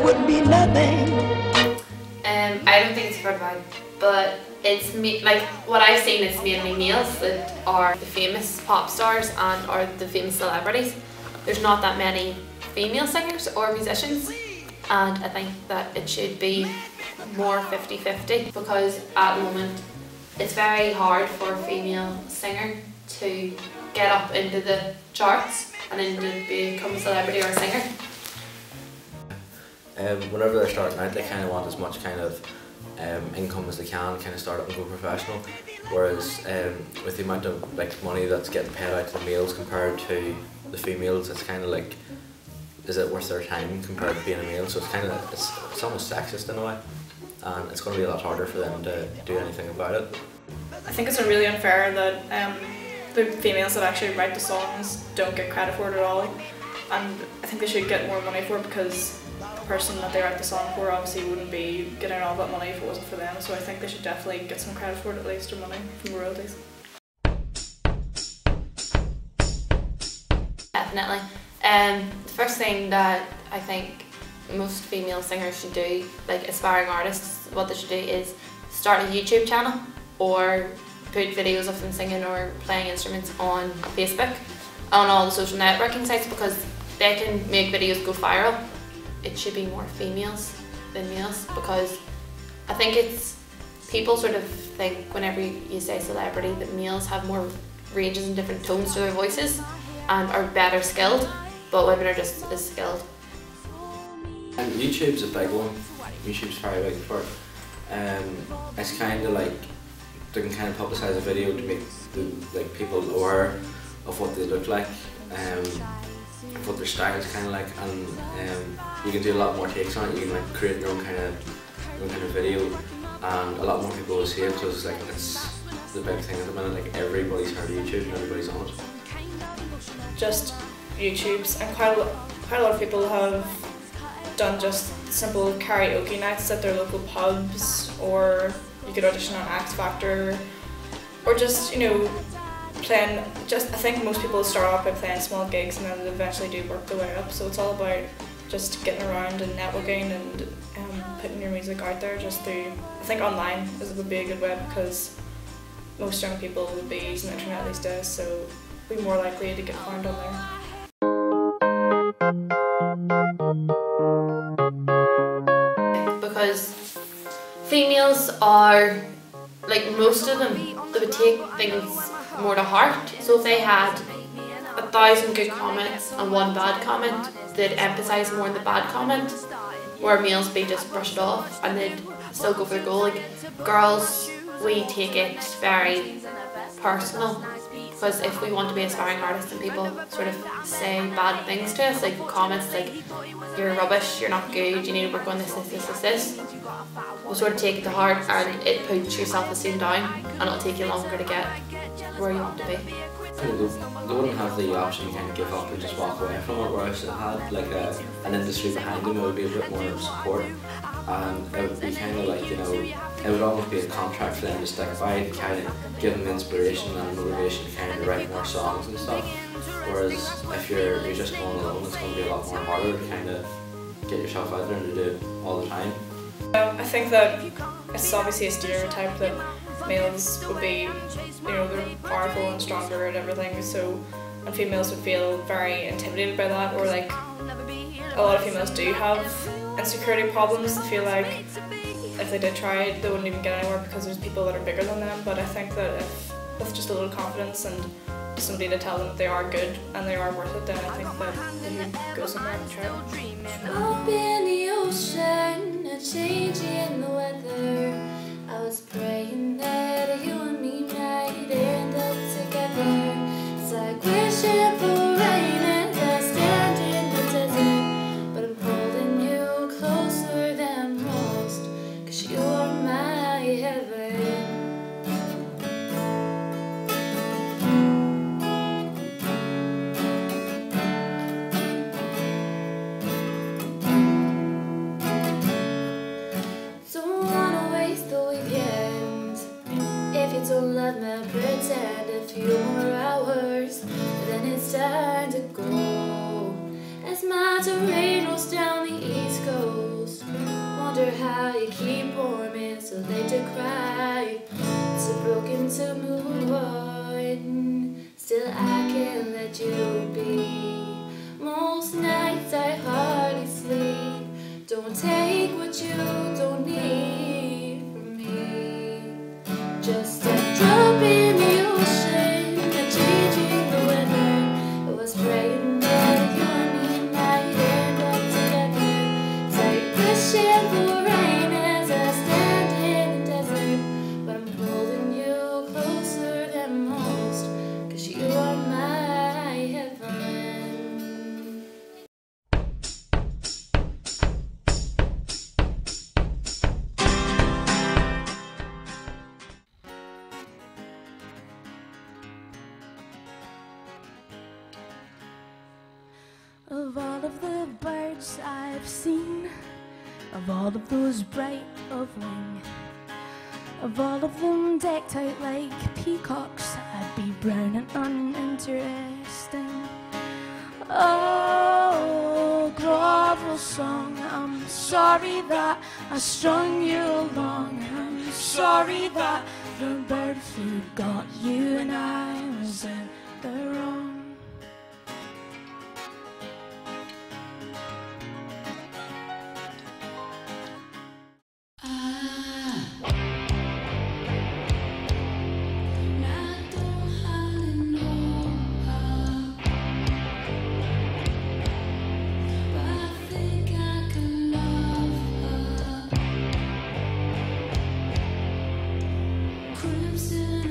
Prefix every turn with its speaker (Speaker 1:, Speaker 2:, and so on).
Speaker 1: would be nothing.
Speaker 2: I don't think it's for bad, but it's like what I've seen is mainly males that are the famous pop stars and are the famous celebrities. There's not that many female singers or musicians, and I think that it should be more 50-50 because at the moment it's very hard for a female singer to get up into the charts and then to become a celebrity or a singer.
Speaker 3: Whenever they're starting out, they kind of want as much kind of income as they can, kind of start up and go professional. Whereas with the amount of like money that's getting paid out to the males compared to the females, it's kind of like, is it worth their time compared to being a male? So it's kind of it's almost sexist in a way, and it's going to be a lot harder for them to do anything about it.
Speaker 4: I think it's really unfair that the females that actually write the songs don't get credit for it at all, and I think they should get more money for it because the person that they write the song for obviously wouldn't be getting all that money if it wasn't for them, so I think they should definitely get some credit for it, at least, or money from royalties.
Speaker 2: Definitely. The first thing that I think most female singers should do, like aspiring artists, what they should do is start a YouTube channel or put videos of them singing or playing instruments on Facebook, on all the social networking sites, because they can make videos go viral. It should be more females than males, because I think it's, people sort of think whenever you say celebrity that males have more ranges and different tones to their voices and are better skilled, but women are just as skilled.
Speaker 3: And YouTube's a big one. YouTube's very big for it. It's kind of like they can kind of publicise a video to make like people aware of what they look like, what their style is kind of like, and you can do a lot more takes on it. You can like create your own kind of video, and a lot more people will see it because like it's the big thing at the minute. Like everybody's heard of YouTube and everybody's on it.
Speaker 4: Just YouTubes, and quite a lot of people have done just simple karaoke nights at their local pubs, or you could audition on X Factor, or just, you know, playing. Just, I think most people start off by playing small gigs and then eventually do work their way up. So it's all about just getting around and networking and putting your music out there. Just through, I think online would be a good way, because most young people would be using the internet these days, so be more likely to get found on there.
Speaker 2: Because females are, like most of them, they would take things more to heart. So if they had 1,000 good comments and one bad comment, they'd emphasise more on the bad comment, where males would be just brush it off and they'd still go for the goal. Like girls, we take it very personal, because if we want to be aspiring artists and people sort of say bad things to us, like comments like you're rubbish, you're not good, you need to work on this, we'll sort of take it to heart, and it puts your self-esteem down, and it'll take you longer to get where you want to be.
Speaker 3: They wouldn't have the option to kind of give up and just walk away from it, whereas if they had like an industry behind them, it would be a bit more support, and it would be kind of like, you know, it would almost be a contract for them to stick by, to kind of give them inspiration and motivation to kind of write more songs and stuff. Whereas if you're just going alone, it's going to be a lot more harder to kind of get yourself out there and to do it all the time.
Speaker 4: I think that it's obviously a stereotype that males would be, you know, they're powerful and stronger and everything, so, and females would feel very intimidated by that, or like a lot of females do have insecurity problems. They feel like if they did try it, they wouldn't even get anywhere because there's people that are bigger than them. But I think that if with just a little confidence and somebody to tell them that they are good and they are worth it, then I think that they could go somewhere and try it.
Speaker 5: Up in the ocean, a change in the weather. I was praying that you and me might end up together. It's like wishing for rain and I stand in the desert, but I'm holding you closer than most, 'cause you are my heaven. Don't let me pretend a few more hours, then it's time to go. As my terrain rolls down the East Coast, Wonder how you keep warm, it's so late to cry, too broken to move on. Still I can't let you be. Most nights I hardly sleep. Don't take what you don't need from me. Just a drop in the ocean, a change in the weather. I was praying that you and me might end up together. Take wishing for rain as I stand in the desert. But I'm holding you closer than most, 'cause you are my heaven.
Speaker 1: Of all of the birds I've seen, of all of those bright of wing, of all of them decked out like peacocks, I'd be brown and uninteresting. Oh, grovel song, I'm sorry that I strung you along. I'm sorry that the bird flu got you and I was in the wrong.
Speaker 5: Crimson